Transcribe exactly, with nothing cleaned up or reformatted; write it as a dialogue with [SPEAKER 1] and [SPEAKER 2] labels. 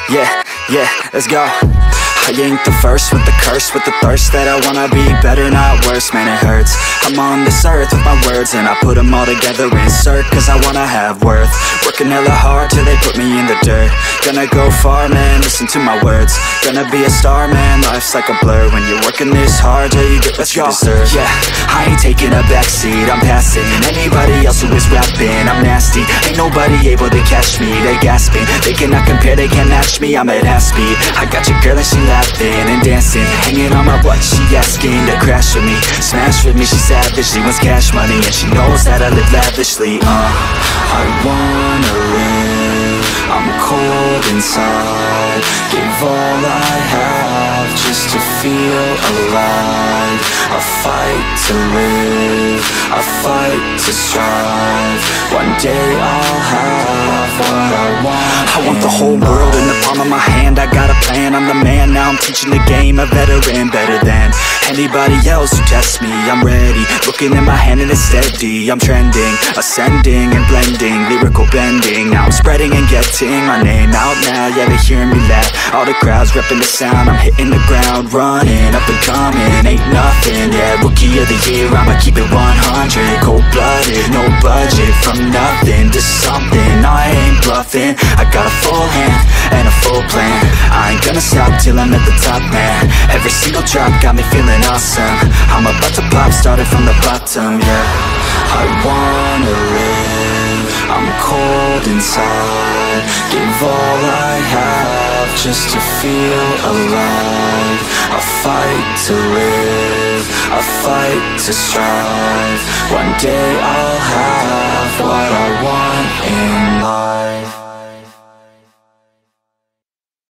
[SPEAKER 1] Yeah, yeah, let's go. I ain't the first with the curse, with the thirst that I wanna be better, not worse, man it hurts. I'm on this earth with my words and I put them all together, insert, cause I wanna have worth. Working hella hard till they put me in the dirt. Gonna go far, man, listen to my words. Gonna be a star, man, life's like a blur. When you're working this hard till you get what you deserve. Yeah, I ain't taking a backseat, I'm passing anybody else who is rapping. I'm nasty, ain't nobody able to catch me. They gasping, they cannot compare, they can't match me. I'm at half speed, I got your girl and she laughing and dancing, hanging on my butt, she asking to crash with me, smash with me, she savage, she wants cash money, and she knows that I live lavishly. Uh, I wanna live, I'm cold inside, give all I have just to feel alive. I fight to live, I fight to strive, one day I'll have what I want. I want the whole world in the palm of my hand, I got a plan, I'm the man, now I'm teaching the game, a veteran, better than anybody else who tests me. I'm ready, looking in my hand and it's steady, I'm trending, ascending and blending, lyrical bending, now I'm spreading and getting my name out now, yeah they hearing me laugh, all the crowds repping the sound, I'm hitting the ground, running, up and coming, ain't nothing, yeah, rookie of the year, I'ma keep it one hundred, cold-blooded, no budget, from nothing to something, I ain't bluffing, I got a full hand and a full plan, I ain't gonna stop till I'm at the top, man, every single drop got me feeling awesome, I'm about to pop, started from the bottom, yeah, I wanna live, I'm cold inside, give all I have just to feel alive, I fight to live, I fight to strive, one day I'll have what I want in life.